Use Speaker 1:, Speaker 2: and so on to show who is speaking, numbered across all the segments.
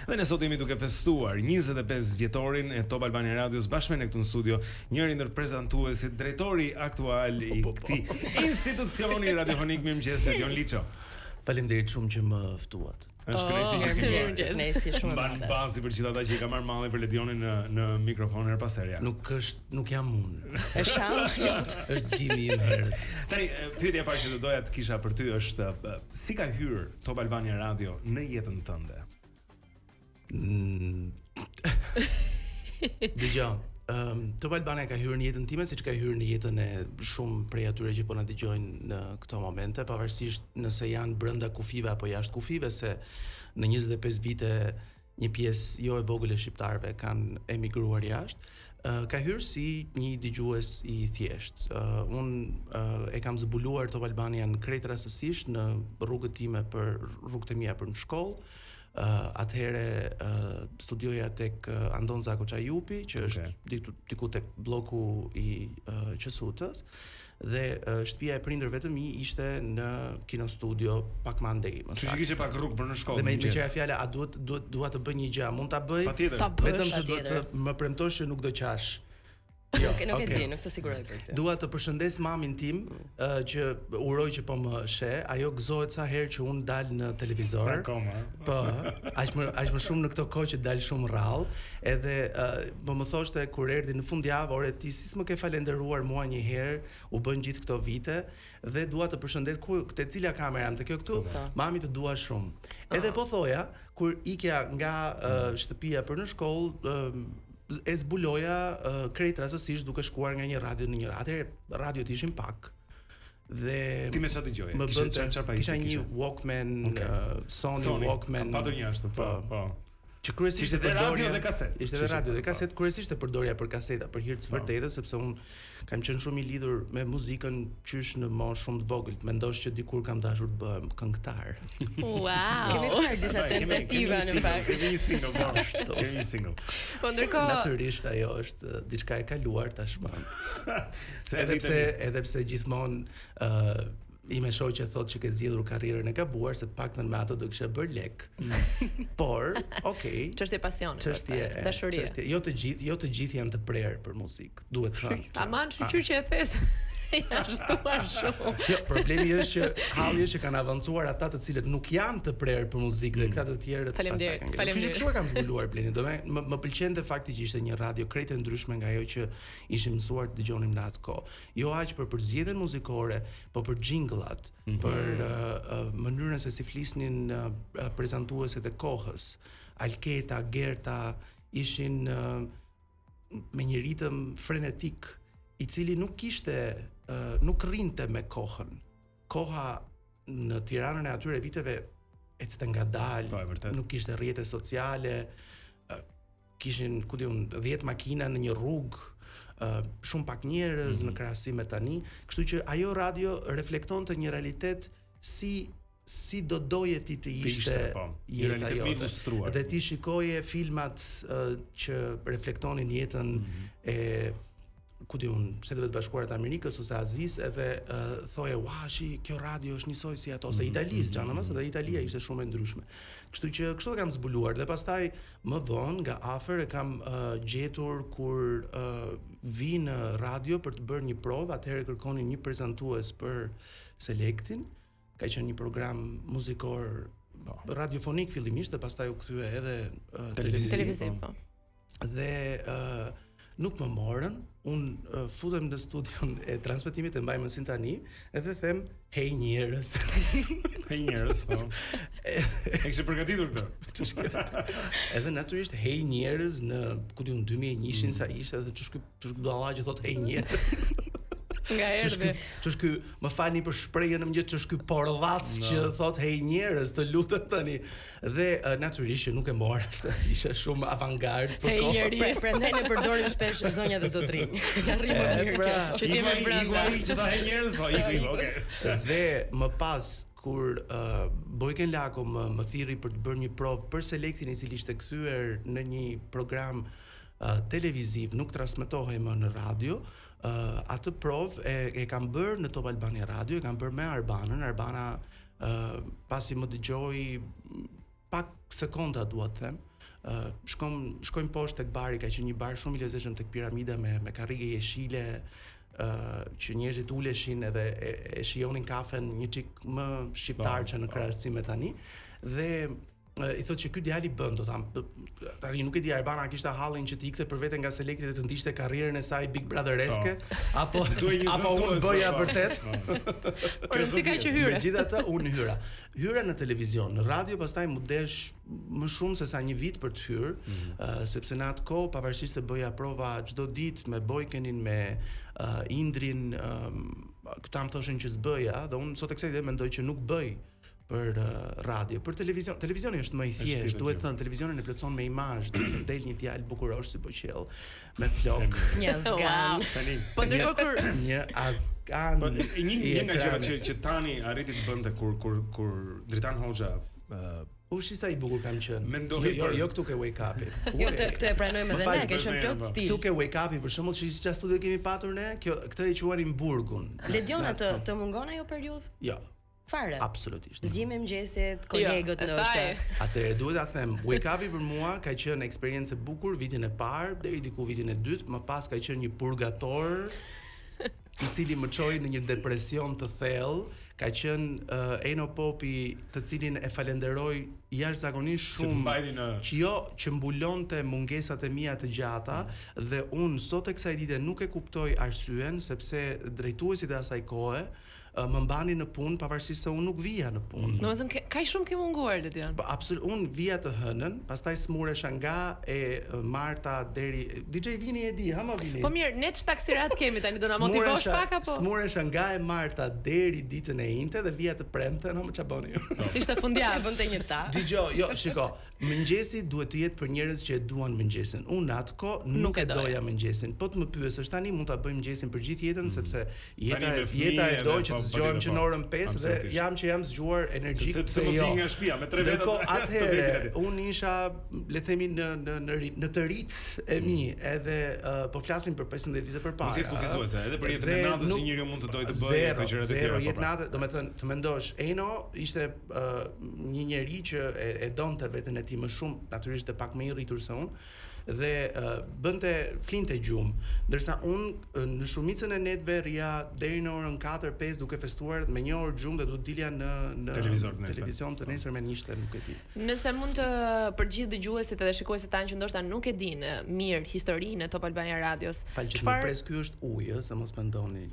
Speaker 1: Dhe ne sot jemi duke festuar 25 vjetorin e Top Albania Radios bashkë me ne këtu në studio, njëri ndër prezantuesit, drejtori aktual i këtij institucioni radiofonik. Mirëmëngjes, Jon Liço.
Speaker 2: Faleminderit shumë që më ftuat.
Speaker 1: Është kënaqësi
Speaker 3: Kënaqësi shumë.
Speaker 1: Mban bazi për gjithë ata që i ka marrë malli për Ledionin në mikrofon her pas here.
Speaker 2: Nuk jam unë.
Speaker 3: Është sham.
Speaker 2: Është gjimi im herët.
Speaker 1: Tani pyetja e parë që do doja të kisha për ty është si ka hyrë Top Albania Radio në jetën tënde?
Speaker 2: Dëgjoj. Top Albania ka hyrë në jetën time siç ka hyrë në jetën e shumë prej atyre që po na dëgjojnë në këto momente, pavarësisht nëse janë brenda kufive apo jashtë kufive, se në 25 vite një pjesë jo e vogël e shqiptarëve kanë emigruar jashtë. Ka hyrë si një dëgjues i thjesht. Unë e kam zbuluar Top Albanian krejt rastësisht në rrugët time rrugët e mia për në shkollë. Atëherë studioja tek Andon Zako Çajupi, që është diku tek bloku i Qesutës, dhe shtëpia e prindërve të mi ishte në kino studio pak më andej.
Speaker 1: Kështu që kishe pak rrugë për në shkollë.
Speaker 2: Dhe me qira fjala, a dua të bëj një gjë, mund ta bëj? Vetëm se do të më premtosh që nuk do qash.
Speaker 3: Jo, nuk e di, nuk të siguroj për këtë.
Speaker 2: Dua të përshëndes mamin tim, që uroj që po më sheh. Ajo gëzohet sa herë që unë dal në televizor.
Speaker 1: Akoma.
Speaker 2: Po, aq më shumë në këto kohë që dal shumë rrallë, edhe po më thoshte kur erdhi në fundjavë, "Ore ti si s'më ke falenderuar mua një herë, u bën gjithë këto vite dhe dua të përshëndet te cila kamera jam, te kjo këtu. Mami të dua shumë." Edhe po thoja, kur ikja nga shtëpia për në shkollë, e zbuloja krejt rastësisht duke shkuar nga një radio në një radio. Atëherë radiot ishin pak. Dhe
Speaker 1: ti me çfarë dëgjoje?
Speaker 2: Më bën kisha një Walkman, Sony Walkman.
Speaker 1: Patër një ashtu, po.
Speaker 2: Që kryesisht
Speaker 1: ishte dhe radio dhe kaset.
Speaker 2: Ishte dhe radio dhe kaset, kryesisht e përdorja për kaseta, për hir të vërtetës, sepse unë kam qenë shumë i lidhur me muzikën qysh në moshë shumë të vogël. Mendosh që dikur kam dashur të bëhem këngëtar.
Speaker 3: Wow. Kemi parë disa tentativa në fakt.
Speaker 1: Kemi një single bashkë. Kemi një single.
Speaker 3: Po ndërkohë
Speaker 2: natyrisht ajo është diçka e kaluar tashmë. Edhe pse gjithmonë ime shoqja thotë që ke zgjedhur karrierën e gabuar, se të paktën me atë do kishe bërë lek. Por, okay.
Speaker 3: Çështje pasioni,
Speaker 2: dashurie. Jo të gjithë janë të prerë për muzikë, duhet të thënë.
Speaker 3: Aman, shqyr që e thes. Ja, shtuar shumë.
Speaker 2: Jo, problemi është që halli është që kanë avancuar ata të cilët nuk janë të prerë për muzikë dhe këta të tjerët
Speaker 3: pastaj kanë.
Speaker 2: Faleminderit. Kështu kam zbuluar Blendi. Më pëlqente fakti që ishte një radio krejt e ndryshme nga ajo që ishim mësuar të dëgjonim në atë kohë. Jo aq për përzgjedhjen muzikore, po për jinglat, për mënyrën se si flisnin prezantuesit e kohës. Alketa, Gerta ishin me një ritëm frenetik, i cili nuk rrinte me kohën. Koha në Tiranën e atyre viteve ecte ngadalë, nuk kishte rrjete sociale, kishin 10 makina në një rrugë, shumë pak njerëz në krahasim me tani, kështu që ajo radio reflektonte një realitet si do doje ti të ishte jeta jote. Dhe ti shikoje filmat që reflektonin jetën e Shtetet Bashkuara të Amerikës ose Azis, edhe thoje, "Ua, kjo radio është njësoj si ato", ose Italisë, xhanëmës, edhe Italia ishte shumë e ndryshme. Kështu që kështu e kam zbuluar dhe pastaj më vonë nga afër e kam gjetur kur vi në radio për të bërë një provë, atëherë kërkonin një prezantues për Selektin, ka qenë një program muzikor radiofonik fillimisht dhe pastaj u kthye edhe televiziv. Dhe nuk më morën, unë futem në studion e transmetimit e mbaj mësin tani, edhe them, hej njerëz.
Speaker 1: Hej njerëz, po. E kështë përgatitur këtë.
Speaker 2: Edhe natyrisht, hej njerëz në 2001 sa ishte, edhe që shkëpdalla që thot hej njerëz.
Speaker 3: Nga erdhe.
Speaker 2: Ç'është ky, më falni për shprehjen në mëngjes, ç'është ky porllac që thot hey njerëz, të lutem tani. Dhe natyrisht që nuk e mora, se isha shumë avantgard për
Speaker 3: kohën. Prandaj ne përdorim shpesh zonja dhe zotrinj. Ja rrimë mirë kjo. Që kemi brenda.
Speaker 1: Që ta hey njerëz, po ikri, okay.
Speaker 2: Dhe më pas kur Bojken Lako më thirri për të bërë një provë për Selektin, i cili ishte kthyer në një program televiziv, nuk transmetohej më në radio. Atë provë e kam bërë në Top Albania Radio, e kam bërë me Arbanën. Arbana pasi më dëgjoi pak sekonda, dua të them, shkojmë poshtë tek bari, ka qenë një bar shumë i lezetshëm tek piramida me karrige jeshile, që njerëzit uleshin edhe e shijonin kafen një çik më shqiptar që në krahasim me tani. Dhe i thotë që ky djali bën, do tham, tani nuk e di Arbana kishte hallin që të ikte për veten nga Selekti dhe të ndiqte karrierën e saj Big Brothereske, apo unë bëja vërtet.
Speaker 4: Por si ka që hyre?
Speaker 2: Megjithatë unë hyra në televizion, në radio pastaj mu desh më shumë se sa një vit për të hyrë, sepse në atë kohë pavarësisht se bëja prova çdo ditë me Bojkenin, me Indrin, këta më thoshin që s'bëja, dhe unë sot e kësaj ditë mendoj që nuk bëj për radio, për televizion. Televizioni është më i thjeshtë, duhet thënë, televizionin e plotson me imazh, duhet të del një djalë bukurosh si Boqell, me flok.
Speaker 3: Një azgan.
Speaker 4: Po ndërkohë kur
Speaker 2: një azgan.
Speaker 1: Një nga gjërat që tani arriti të bënte kur Dritan Hoxha
Speaker 2: Ushista i bukur kam qenë.
Speaker 1: Mendohi
Speaker 2: jo këtu ke Wake Up-i.
Speaker 3: Jo, këtë e pranojmë edhe ne, ke qenë plot stil.
Speaker 2: Këtu ke Wake Up-i, për shembull, që studio kemi patur ne, këtë e quanin Burgun.
Speaker 3: Lediona të mungon ajo periudhë?
Speaker 2: Jo.
Speaker 3: Fare.
Speaker 2: Absolutisht.
Speaker 3: Zgjime mëngjesit, kolegët ndoshta.
Speaker 2: Atëherë duhet ta them, Wake Up-i për mua ka qenë eksperiencë e bukur vitin e parë deri diku vitin e dytë, më pas ka qenë një purgator i cili më çoi në një depresion të thellë. Ka qenë Eno Popi, të cilin e falenderoj jashtëzakonisht shumë, që mbulonte mungesat e mia të gjata, dhe unë sot e kësaj dite nuk e kuptoj arsyen, sepse drejtuesit e asaj kohe më mbani në punë pavarësisht se unë nuk vija në punë.
Speaker 4: Domethënë kaq shumë ke munguar Ledion.
Speaker 2: Po absolut, unë vija të hënën, pastaj smuresha nga e Marta deri DJ Vini e di, ma Vini.
Speaker 4: Po mirë, ne ç'taksirat kemi tani, do na motivosh pak apo?
Speaker 2: Smuresha nga e Marta deri ditën e njëjtë dhe vija të premte, më ç'a bëni ju.
Speaker 4: Ishte fundjavë,
Speaker 3: bënte një ta.
Speaker 2: Dgjoj, jo, shiko, mëngjesi duhet të jetë për njerëz që e duan mëngjesin. Unë atko nuk e doja mëngjesin. Po të më pyesësh tani mund ta bëj mëngjesin për gjithë jetën, sepse jeta e doj që të zgjohem që në orën 5 dhe jam zgjuar energjik
Speaker 1: sepse mos i nga shtëpia me 3 veta.
Speaker 2: Atëherë unë isha, le të themi, në të rit e mi, edhe po flasim për 15 vite përpara.
Speaker 1: Mund të jetë kufizuese, edhe për jetën e natës që njeriu mund të dojë të bëjë ato gjërat e tjera.
Speaker 2: Jetë natë, domethënë të mendosh, Eno ishte një njeri që e donte veten e tij më shumë, natyrisht e pak më i rritur se unë, dhe flinte gjumë, ndërsa unë në shumicën e netëve rria deri në orën 4-5 duke festuar me 1 orë gjumë dhe do të dilja në televizion të nesërmen ishte, nuk e di.
Speaker 4: Nëse mund të përgjigj dëgjuesit edhe shikuesit tanë që ndoshta nuk e dinë mirë historinë e Top Albania Radios.
Speaker 2: Çfarë pres ky është ujë, se mos mendoni.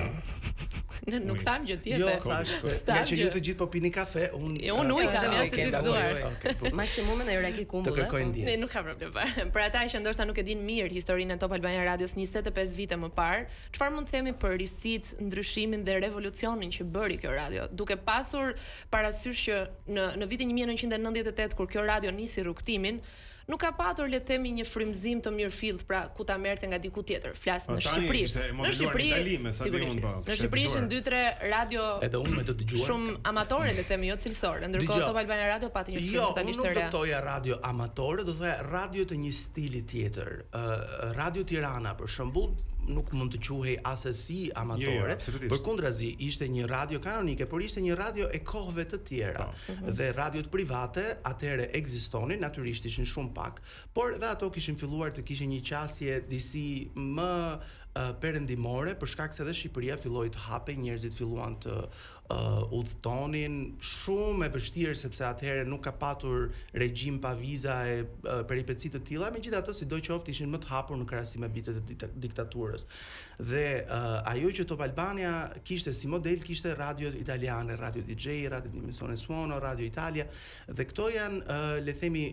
Speaker 4: Ne nuk tham gjë tjetër.
Speaker 2: Jo, thash se që ju të gjithë po pini kafe,
Speaker 4: unë ujë kam jashtë të gëzuar.
Speaker 3: Maksimumin e reki kumbull.
Speaker 2: Të kërkoj ndjes.
Speaker 4: Ne nuk ka problem. Për ata që ndoshta nuk e dinë mirë historinë e Top Albania Radios 25 vite më parë, çfarë mund të themi për risit, ndryshimin dhe revolucionin që bëri kjo radio, duke pasur parasysh që në vitin 1998 kur kjo radio nisi rrugtimin, nuk ka patur, le të themi, një frymëzim të mirëfillt, pra ku ta merrte nga diku tjetër. Flas në Shqipëri.
Speaker 1: Në Shqipëri,
Speaker 4: në Shqipëri ishin 2-3 radio
Speaker 2: edhe unë me të dëgjuar
Speaker 4: shumë amatore, le të themi, jo cilësore. Ndërkohë Top Albania Radio pati një frymë totalisht të re.
Speaker 2: Jo, unë nuk doja radio amatore, do thoya radio të një stili tjetër. Radio Tirana për shembull nuk mund të quhej asesi amatore, përkundrazi ishte një radio kanonike, por ishte një radio e kohëve të tjera. Dhe radiot private atëherë ekzistonin, natyrisht ishin shumë pak, por dhe ato kishin filluar të kishin një qasje disi më perëndimore, për shkak se edhe Shqipëria filloi të hapej, njerëzit filluan të udhtonin, shumë e vështirë sepse atëherë nuk ka patur regjim pa viza e peripeci të tilla, megjithatë sidoqoftë ishin më të hapur në krahasim me vitet e diktaturës. Dhe ajo që Top Albania kishte si model kishte radio italiane, Radio DJ, Radio Dimensione Suono, Radio Italia, dhe këto janë le themi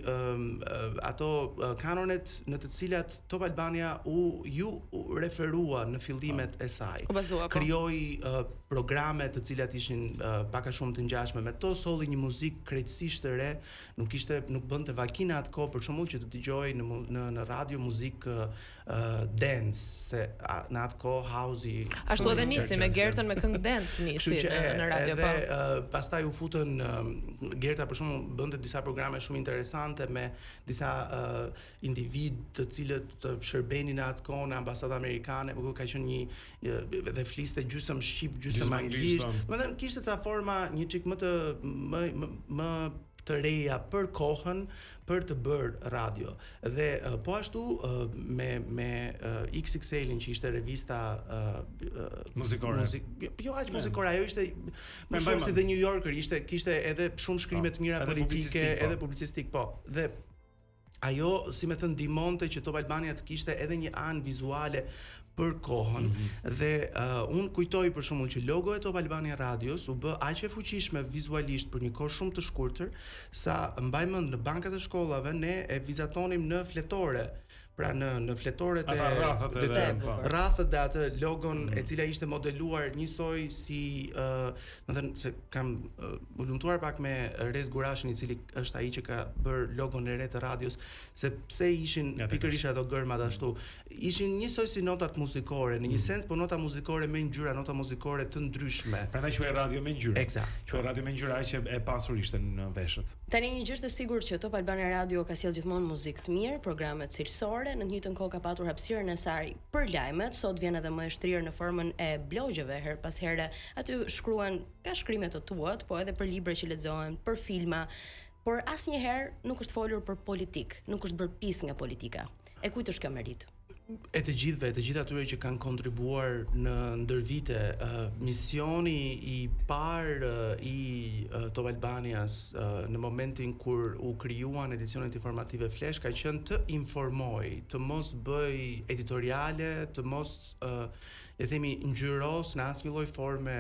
Speaker 2: ato kanonet në të cilat Top Albania ju referua në fillimet e saj. Krijoi programe të cilat ishin pak a shumë të ngjashme me to, solli një muzikë krejtësisht të re, nuk bënte vakina atko për shembull që të dëgjoj në radio muzikë dance, se në atë kohë house-i
Speaker 4: ashtu edhe nisi me Gertën me këngë dance nisi në radio po.
Speaker 2: Pastaj u futën Gerta për shembull bënte disa programe shumë interesante me disa individ të cilët shërbenin atë kohë në ambasadë amerikane, por ka qenë një dhe fliste gjysmë shqip, gjysmë anglisht. Domethënë kishte ta forma një çik më të reja për kohën për të bërë radio. Dhe po ashtu me XXL-in që ishte revista
Speaker 1: muzikore.
Speaker 2: Jo aq muzikore, ajo ishte më shumë si The New Yorker, kishte edhe shumë shkrime të mira politike, edhe publicistik, po. Dhe ajo, si më thënë, ndihmonte që Top Albania të kishte edhe një anë vizuale për kohën dhe unë kujtoj për shembull që logo e Top Albania Radios u bë aq e fuqishme vizualisht për një kohë shumë të shkurtër sa mbaj mend në bankat e shkollave ne e vizatonim në fletore. Pra në fletoret
Speaker 1: e
Speaker 2: rrathet dhe atë logon e cila ishte modeluar njësoj si do të thënë se kam u lumtuar pak me Rez Gurashin, i cili është ai që ka bër logon e re të radios, se pse ishin pikërisht ato gërmat ashtu. Ishin njësoj si notat muzikore, në një sens, po nota muzikore me ngjyra, nota muzikore të ndryshme.
Speaker 1: Prandaj quhet radio me ngjyra.
Speaker 2: Eksakt.
Speaker 1: Quhet radio me ngjyra që e pasur ishte në veshët.
Speaker 3: Tani një gjë është e sigurt që Top Albania Radio ka sjell gjithmonë muzikë të mirë, programe të cilësore. Në të njëjtën kohë ka patur hapësirën e saj për lajmet, sot vjen edhe më e shtrirë në formën e blogjeve her pas here. Aty shkruan ka shkrimet të tuat, po edhe për libra që lexohen, për filma, por asnjëherë nuk është folur për politik, nuk është bërë pjesë nga politika. E kujt është kjo merit?
Speaker 2: E të gjithë atyre që kanë kontribuar në ndër vite. Misioni i parë i Top Albanias në momentin kur u krijuan edicionet informative Flash ka qenë të informoj, të mos bëj editoriale, të mos le themi ngjyros në asnjë lloj forme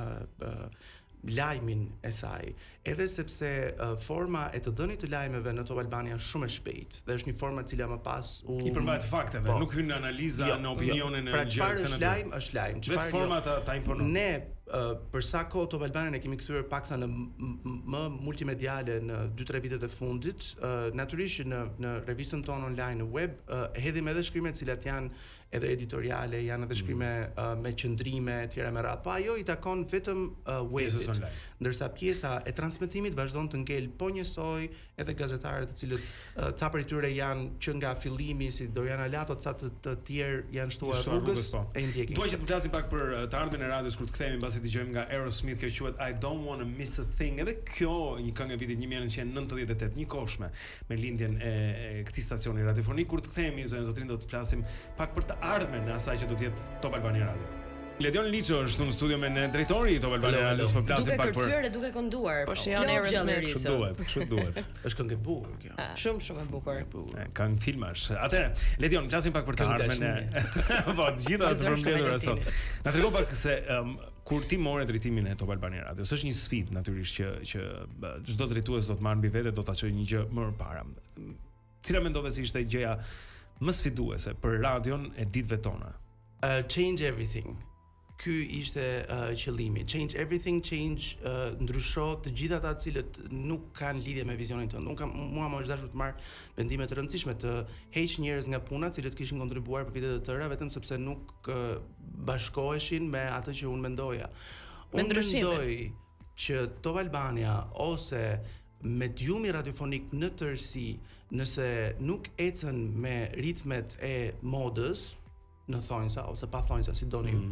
Speaker 2: lajmin e saj, edhe sepse forma e të dhënit të lajmeve në Top Albania shumë e shpejt dhe është një forma e cila më pas
Speaker 1: i përmbajt fakteve, nuk hyn në analiza, në opinionin e
Speaker 2: gjerësve. Pra çfarë është lajm,
Speaker 1: vetë forma ta imponon.
Speaker 2: Ne për sa kohë Top Albania ne kemi kthyer paksa në më multimediale në 2-3 vitet e fundit, natyrisht që në revistën tonë online në web hedhim edhe shkrimet të cilat janë edhe editoriale, janë edhe shkrime me qëndrime tjera me radhë. Po ajo i takon vetëm webit, ndërsa pjesa e transmetimit vazhdon të ngel po njësoj edhe gazetarët të cilët ca prej tyre janë që nga fillimi si Doriana Lato, ca të tjerë janë shtuar rrugës e ndjekin.
Speaker 1: Dua që të flasim pak për të ardhmen e radios kur të kthehemi mbasi dëgjojmë nga Aerosmith, kjo quhet I Don't Wanna Miss a Thing. Edhe kjo një këngë e vitit 1998, një kohshme me lindjen e këtij stacioni radiofonik. Kur të kthehemi zotrin do të flasim pak për të ardhmen e asaj që do të jetë Top Albania Radio. Ledion Liço është në studio me në drejtori i Top Albania Radios, po flasim pak për
Speaker 3: duke kërcyer, duke kënduar.
Speaker 4: Po shijon Aerosmith.
Speaker 1: Kështu duhet.
Speaker 2: Është këngë e bukur kjo.
Speaker 3: Shumë e bukur.
Speaker 1: Kanë filmash. Atëherë, Ledion, flasim pak për të ardhmen. Po, të gjitha të përmbledhura sot. Na tregon pak se kur ti morë drejtimin e Top Albania Radios, është një sfidë natyrisht që çdo drejtues do të marrë mbi vete, do ta çojë një gjë më parë. Cila mendove se ishte gjëja më sfiduese për radion e ditëve tona?
Speaker 2: Change everything. Ky ishte qëllimi. Change everything, ndrysho të gjithë ata të cilët nuk kanë lidhje me vizionin tënd. Mua më është dashur të marr vendime të rëndësishme, të heq njerëz nga puna, të cilët kishin kontribuar për vitet e tëra vetëm sepse nuk bashkoheshin me atë që unë mendoja. Unë mendoj që Top Albania ose mediumi radiofonik në tërësi, nëse nuk ecën me ritmet e modës, në thonjsa ose pa thonjsa si doni ju,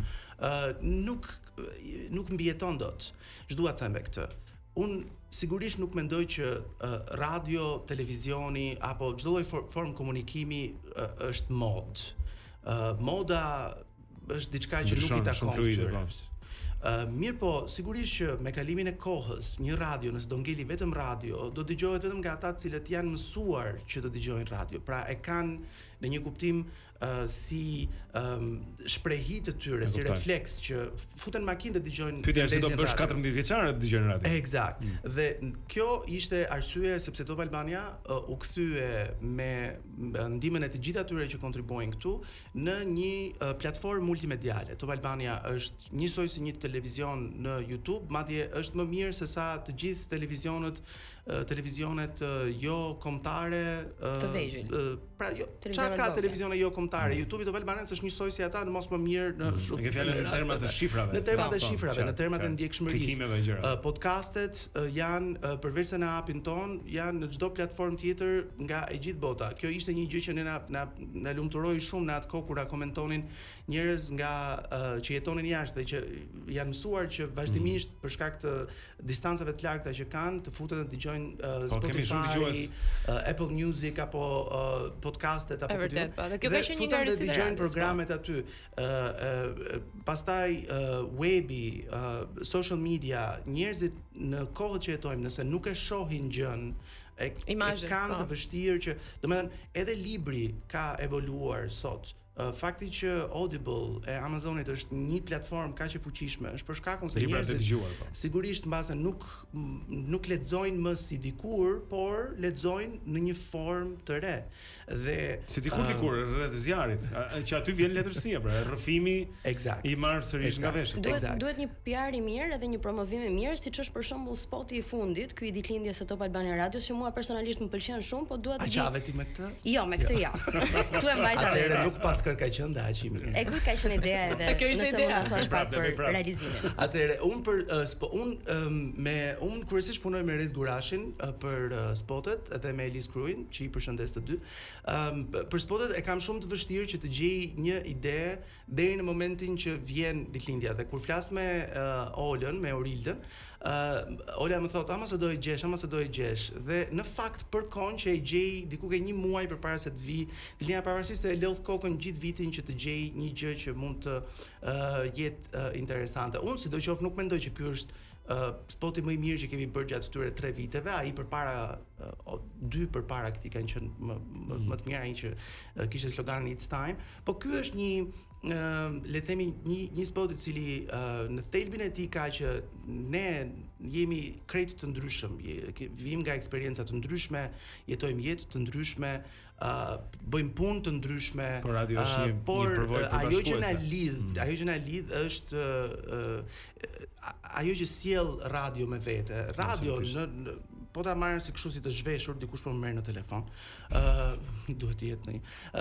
Speaker 2: nuk mbijeton dot. Ç'dua të them me këtë? Unë sigurisht nuk mendoj që radio, televizioni apo çdo lloj formë komunikimi është mod. Moda është diçka që nuk i takon këtyre. Mirë po, sigurisht që me kalimin e kohës, një radio, nëse do ngeli vetëm radio, do dëgjohet vetëm nga ata të cilët janë mësuar që të dëgjojnë radio. Pra e kanë në një kuptim si shprehi të tyre, si refleks që futen makinë dhe dëgjojnë.
Speaker 1: Pyetja është se do bësh 14 vjeçare të dëgjojnë radio.
Speaker 2: Eksakt. Dhe kjo ishte arsye sepse Top Albania u kthye me ndihmën e të gjithë atyre që kontribuojnë këtu në një platformë multimediale. Top Albania është njësoj si një televizion në YouTube, madje është më mirë se sa të gjithë televizionet jo kombëtare
Speaker 3: të vegjël.
Speaker 2: Pra jo, ka televizione jo kombëtare. YouTube Top Albania është njësoj si ata, në mos më mirë në
Speaker 1: shumë. Ke fjalën në terma të shifrave.
Speaker 2: Në terma të shifrave, në terma të ndjekshmërisë. Podcastet janë përveç se në apin ton, janë në çdo platformë tjetër nga e gjithë bota. Kjo ishte një gjë që ne na lumturoi shumë në atë kohë kur na komentonin njerëz nga që jetonin jashtë dhe që janë mësuar që vazhdimisht për shkak të distancave të largëta që kanë të futen të dëgjojnë Spotify, Apple Music apo podcastet apo
Speaker 4: vërtet, dhe kjo ka qenë një nga rëndësitë e
Speaker 2: dëgjojnë programet aty. Pastaj webi, social media, njerëzit në kohët që jetojmë, nëse nuk e shohin gjën e kanë të vështirë që, domethënë, edhe libri ka evoluar sot. Fakti që Audible e Amazonit është një platformë kaq e fuqishme është për shkakun se njerëzit sigurisht mbase nuk lexojnë më si dikur, por lexojnë në një formë të re. Dhe
Speaker 1: si dikur rreth zjarrit, që aty vjen letërsia, pra rrëfimi i marr sërish nga veshët.
Speaker 3: Duhet një PR i mirë edhe një promovim i mirë, siç është për shembull spoti i fundit, ky i ditëlindjes së Top Albania Radios, që mua personalisht më pëlqen shumë, po dua të
Speaker 2: di. A qave ti me këtë?
Speaker 3: Jo, me këtë ja. Tu e mbajta.
Speaker 2: Atëherë nuk pas kërka qenë dhe aqim.
Speaker 3: E ku ka qenë ideja edhe?
Speaker 4: Sa kjo ishte ideja
Speaker 3: për realizimin.
Speaker 2: Atëherë unë kryesisht punoj me Rez Gurashin për spotet dhe me Elis Kruin, që i përshëndes të dy. Për spotet e kam shumë të vështirë që të gjej një ide deri në momentin që vjen ditëlindja dhe kur flas me Olën, me Orildën, Ola më thot ama se do e gjesh dhe në fakt përkon që e gjej diku ke një muaj përpara se të vi ditëlindja, pavarësisht se e lodh kokën gjithë vitin që të gjej një gjë që mund të jetë interesante. Unë sidoqoftë nuk mendoj që ky është spoti më i mirë që kemi bërë gjatë këtyre 3 viteve, ai përpara 2 përpara këtij kanë qenë më të mirë, ai që kishte sloganin It's Time, po ky është një le të themi një spot i cili në thelbin e tij ka që ne jemi krejt të ndryshëm, vim nga eksperienca të ndryshme, jetojmë jetë të ndryshme, bëjmë punë të ndryshme,
Speaker 1: por radio është një përvojë
Speaker 2: për ajo që na lidh është ajo që sjell radio me vete. Radio po ta marrën si kështu si të zhveshur, dikush po më merr në telefon. Duhet të jetë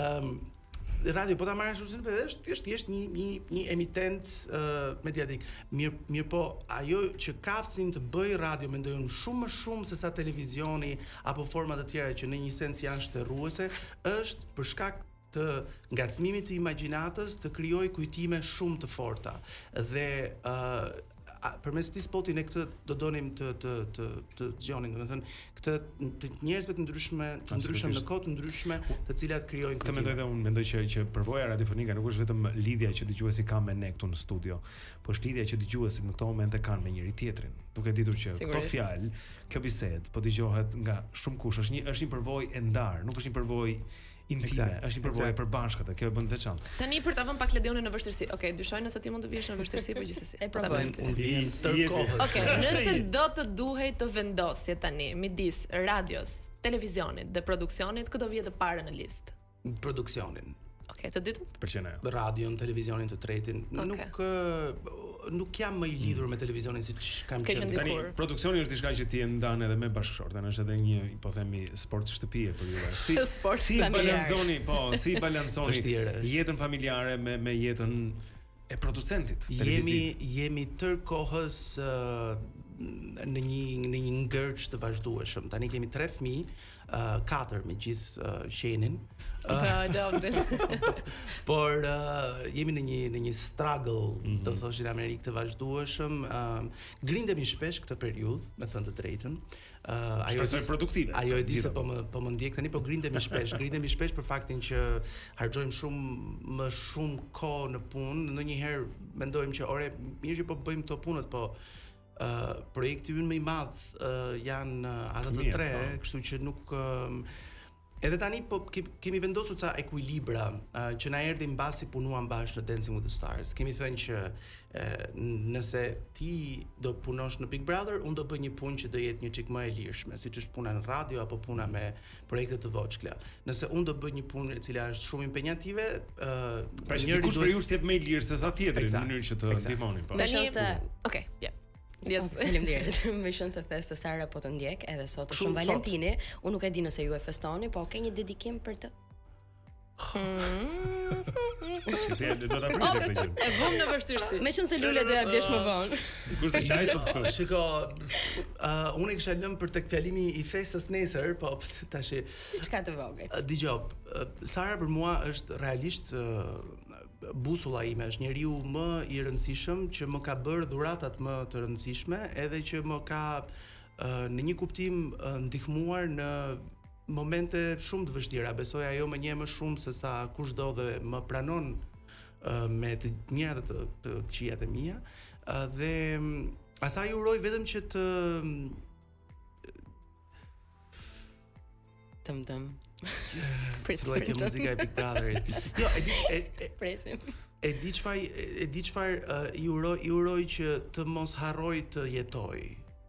Speaker 2: radio po ta marrësh shumë vetë, është thjesht një emitent mediatik. Mirë po, ajo që ka aftësinë të bëjë radio mendoj unë shumë më shumë se sa televizioni apo forma të tjera që në një sens janë shterruese, është për shkak të ngacmimit të imagjinatës të krijojë kujtime shumë të forta. Dhe përmes këtij spoti ne këtë do donim të dëgjonin, domethënë këtë të njerëzve të ndryshëm në kohë të ndryshme, të cilat krijojnë
Speaker 1: këtë. Mendoj dhe unë mendoj që përvoja radiofonike nuk është vetëm lidhja që dëgjuesi ka me ne këtu në studio, por është lidhja që dëgjuesit në këto momente kanë me njëri tjetrin, duke ditur që këto fjalë, kjo bisedë po dëgjohet nga shumë kush, është një përvojë e ndarë, nuk është një përvojë intime, është një përvojë e përbashkët, kjo e bën veçantë.
Speaker 4: Tani për ta vënë pak Ledionin në vështirësi. Okej, dyshoj nëse ti mund të vihesh në vështirësi, por gjithsesi.
Speaker 3: E provojmë.
Speaker 4: Okej, nëse do të duhej të vendosje tani midis radios, televizionit dhe produksionit, kë do vije të parë në listë?
Speaker 2: Produksionin.
Speaker 4: Okej, të dytën?
Speaker 1: Të pëlqen ajo.
Speaker 2: Radion, televizionin të tretin. Nuk jam më i lidhur me televizionin siç kam qenë.
Speaker 1: Tani produksioni është diçka që ti e ndan edhe me bashkëshortën, është edhe një, po themi, sport shtëpie për ju. Si balanconi jetën familjare me jetën e producentit televiziv.
Speaker 2: Jemi tër kohës në një ngërç të vazhdueshëm. Tani kemi 3 fëmijë, 4 me gjithë qenin. Por jemi në një struggle, do thoshin Amerikë, të vazhdueshëm. Grindemi shpesh këtë periudhë, me thënë të drejtën.
Speaker 1: Ajo është produktive.
Speaker 2: Ajo e di se po më ndjek tani, po grindemi shpesh për faktin që harxojmë më shumë kohë në punë. Ndonjëherë mendojmë që mirë që po bëjmë këto punët, po projekti ynë më i madh janë ata të 3, kështu që nuk edhe tani po kemi vendosur ca ekuilibra që na erdhi mbasi punuam bashkë në Dancing with the Stars. Kemi thënë që nëse ti do punosh në Big Brother, unë do bëj një punë që do jetë një çik më e lirshme, siç është puna në radio apo puna me projekte të voçkla. Nëse unë do bëj një punë e cila është shumë impenjative,
Speaker 1: njëri kush për ju është më i lirë se sa tjetri në mënyrë që të ndihmonin.
Speaker 4: Okej, ja.
Speaker 3: Faleminderit. Më shon se the Sara po të ndjek edhe sot është Valentini. Unë nuk e di nëse ju e festoni, po ke një dedikim për të?
Speaker 1: Do ta prisë këtë gjë.
Speaker 4: E vëm në vështirësi.
Speaker 3: Meqense Lule do ja blesh më vonë.
Speaker 1: Dikush të qaj sot këtu.
Speaker 2: Shiko, unë kisha lënë për tek fjalimi i festës nesër, po tash
Speaker 3: Çka të vogël.
Speaker 2: dëgjoj, Sara për mua është realisht busulla ime, është njeriu më i rëndësishëm që më ka bërë dhuratat më të rëndësishme, edhe që më ka në një kuptim ndihmuar në momente shumë të vështira. Besoj ajo më njeh më shumë se sa kushdo dhe më pranon me të mirat dhe të këqijat e mia, dhe asaj uroj vetëm që të
Speaker 3: Tëm.
Speaker 2: Filloi kjo muzika e Big Brotherit. Jo,
Speaker 3: Presim.
Speaker 2: e di çfarë i uroj që të mos harroj të jetoj.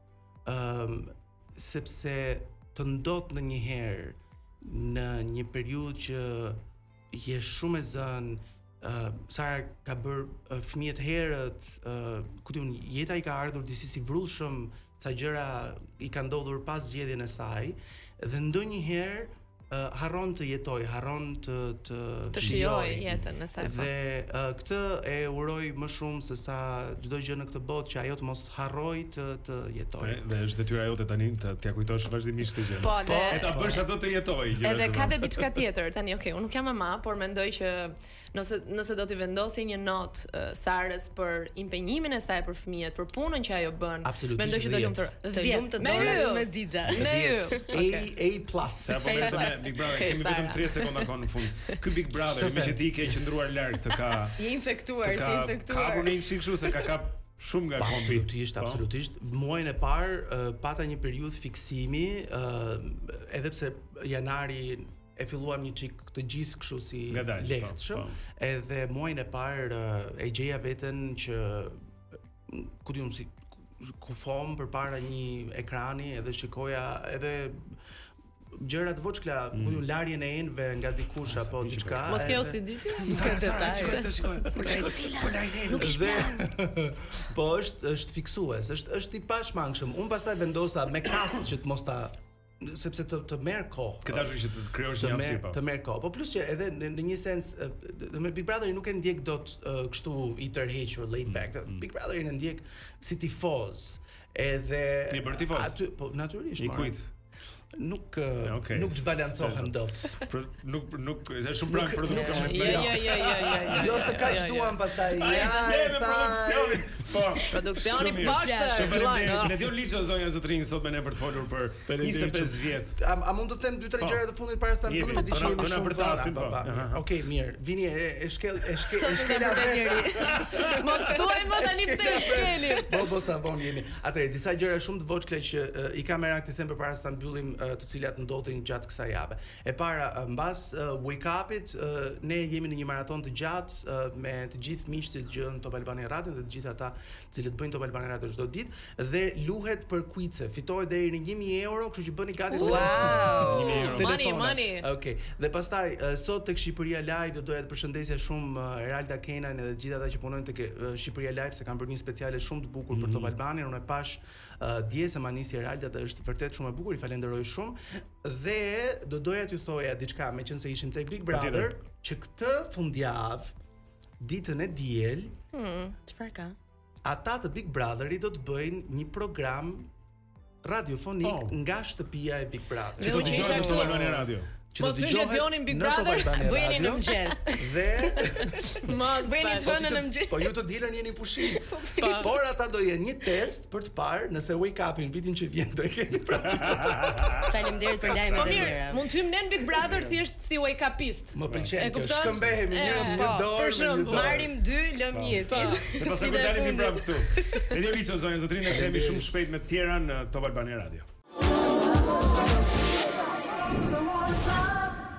Speaker 2: Sepse të ndodh ndonjëherë në një periudhë që je shumë e zënë, Sara ka bërë fëmijët herët, ku diun, jeta i ka ardhur disi si vrullshëm, ca gjëra i ka ndodhur pas zgjedhjen e saj, dhe ndonjëherë harron të jetoj, harron të
Speaker 4: shijoj jetën në saj.
Speaker 2: Dhe këtë e uroj më shumë se sa çdo gjë në këtë botë, që ajo të mos harroj të jetoj.
Speaker 1: Dhe është detyra jote tani të t'ia kujtosh vazhdimisht këtë gjë.
Speaker 4: Po,
Speaker 1: e ta bësh ato të jetoj.
Speaker 4: Edhe ka dhe diçka tjetër. Tani, okay, unë nuk jam mama, por mendoj që nëse do t'i vendosej një notë Sarës për impenjimin e saj për fëmijët, për punën që ajo bën, mendoj që do lumtur.
Speaker 3: Të lumtë dorë me xixa.
Speaker 4: Me ju.
Speaker 2: A+.
Speaker 1: Sa po me Big Brother, kemi vetëm 30 sekonda në fund. Ky Big Brother, me që ti ke qëndruar larg të ka
Speaker 3: Je infektuar, si infektuar.
Speaker 1: Ka punë kështu se ka kap shumë nga kombi.
Speaker 2: Absolutisht. Muajin e parë pata një periudhë fiksimi, edhe pse janari e filluam një çik të gjithë kështu si lehtëshëm, edhe muajin e parë e gjeja veten që ku diun si kufom përpara një ekrani, edhe shikoja edhe gjëra të voçkla, ku diun, larjen e enëve nga dikush apo diçka.
Speaker 4: Mos ke OCD ti?
Speaker 3: Nuk i shplan.
Speaker 2: Po është fiksues, është i pashmangshëm. Unë pastaj vendosa me kast që të mos ta, sepse të merr kohë.
Speaker 1: Këtë ashtu që të krijosh një hapësirë.
Speaker 2: Të merr kohë. Po plus që edhe në një sens me Big Brother nuk e ndjek dot kështu i tërhequr, laid back. Big Brother e ndjek si tifoz. Edhe
Speaker 1: ti bër tifoz.
Speaker 2: Aty po natyrisht.
Speaker 1: I kujt?
Speaker 2: Nuk zbalancohem dot.
Speaker 1: Nuk është shumë pranë produksionit.
Speaker 2: Jo se kaq duam pastaj.
Speaker 1: Me produksionin. Po.
Speaker 4: Produksioni poshtë.
Speaker 1: Ne dio Liço zonja zotrin sot me ne për të folur për 25 vjet.
Speaker 2: A mund të them 2-3 gjëra të fundit para se ta mbyllim diçka më shumë. Okej, mirë. Vini e shkel vetë.
Speaker 4: Mos thuaj më tani pse e shkelim.
Speaker 2: Po sa von jeni. Atëherë disa gjëra shumë të voçkla që i kam merak të them përpara se ta mbyllim, të cilat ndodhin gjatë kësaj jave. E para, mbas Wake Up-it, ne jemi në një maraton të gjatë me të gjithë miqtë që dëgjojnë Top Albania Radio dhe të gjithë ata të cilët bëjnë Top Albania Radio çdo ditë, dhe luhet për quiz-e. Fitohet deri në 1000 euro, kështu që bëni gati
Speaker 4: Money.
Speaker 2: Okej. Dhe pastaj sot tek Shqipëria Live do doja të përshëndesja shumë Eralda Kenan edhe të gjithë ata që punojnë tek Shqipëria Live, se kanë bërë një speciale shumë të bukur për Top Albania. Unë e pash dje se manisi Eralda, dhe është vërtet shumë e bukur, i falenderoj shumë. Dhe do doja t'ju thoja diçka, meqense ishim tek Big Brother, që këtë fundjavë, ditën e diel,
Speaker 3: çfarë ka?
Speaker 2: Ata të Big Brotherit do të bëjnë një program radiofonik nga shtëpia e Big Brother.
Speaker 1: Që do të dëgjojnë në Top Albania Radio.
Speaker 4: Mos hyjë dëgjonin Big Brother,
Speaker 3: bëjeni në mëngjes.
Speaker 2: Dhe
Speaker 3: bëjeni të hënën në mëngjes.
Speaker 2: Po ju të dilën jeni pushim. Por ata do jenë një test për të parë nëse Wake Up-in vitin që vjen do e keni pranë.
Speaker 3: Faleminderit për lajmet e mira.
Speaker 4: Mund të hym në Big Brother thjesht si Wake Up-ist.
Speaker 2: Më pëlqen kjo, shkëmbehemi një dorë,
Speaker 3: marrim 2, lëm 1.
Speaker 1: Ne pastaj do dalim mbrapa këtu. Ne Liço zonja zotrin, ne kemi shumë shpejt me të tjera në Top Albania Radio. Outside.